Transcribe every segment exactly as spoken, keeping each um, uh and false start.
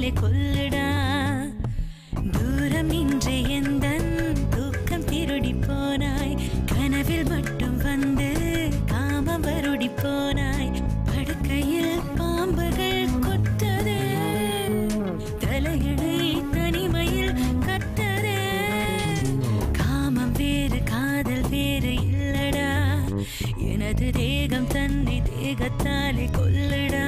தேகத்தாலே கொல்லுடா தூரம் நின்றே எந்தன் தூக்கம் திருடி போனாய் கனவில் மட்டும் வந்து காமம் வருடி போனாய் படுக்கையில் பாம்புகள் கொத்தது தலையணை தனிமையில் கத்தது காமம் வேறு காதல் வேறு இல்லடா எனது தேகம் தன்னை தேகத்தாலே கொல்லுடா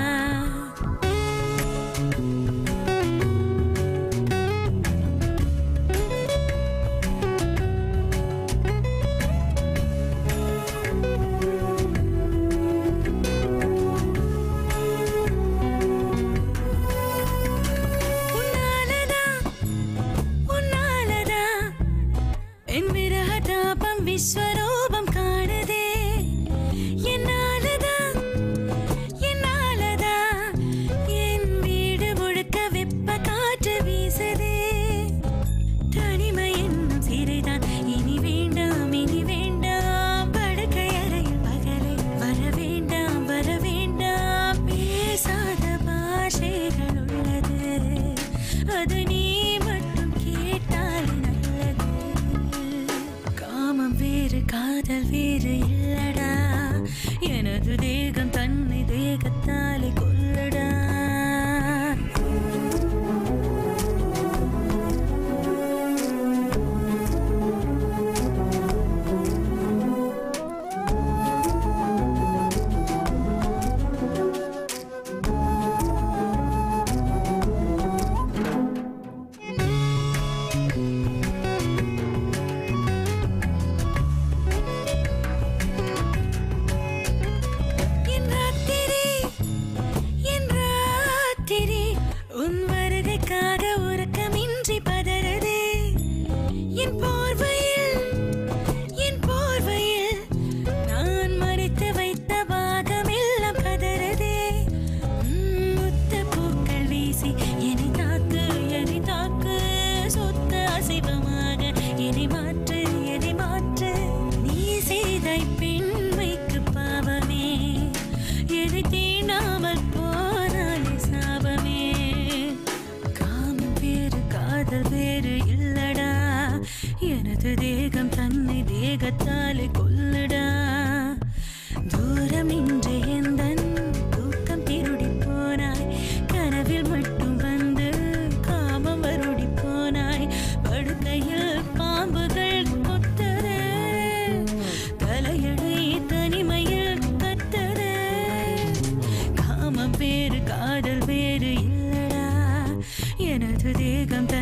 விஸ்வரூபம் காணுதே என்னாலதா என்னாலதா என் வீடு முழுக்க வெப்ப காற்று வீசுதே தனிமை என்னும் சிறைதான் இனி வேண்டாம் இனி வேண்டாம் படுக்கை அறையில் பகலை வர வேண்டாம் வர வேண்டாம் பேசாத பாஷைகள் உள்ளது அது நீ மட்டும் கேட்டால் நல்லது காமம் வேறு காதல் வேறு இல்லடா எனது தேகம் தன்னை தேகத்தாலே கொல்லுடா உன் வருகைக்காக உறக்கமின்றி பதறதே என் போர்வையில் என் போர்வையில் நான் மறைத்து வைத்த பாகமெல்லாம் கதறதே முத்த பூக்கள் வீசி என்னை தாக்கு என்னை தாக்கு சொத்த அசைவமாக என்னை மாற்று என்னை மாற்று நீ செய்த பெண்மைக்கு பாவமே எதை தீண்டாமல் போனாலே சாபமே காதல் வேறு இல்லடா எனது தேகம் தன்னை தேகத்தாலே கொல்லுடா தூரம் நின்றே எந்தன் தூக்கம் திருடி போனாய் கனவில் மட்டும் வந்து காமம் வருடி போனாய் படுக்கையில் பாம்புகள் கொத்தது தலையணை தனிமையில் கத்தது காமம் வேறு காதல் வேறு இல்லடா எனது தேகம்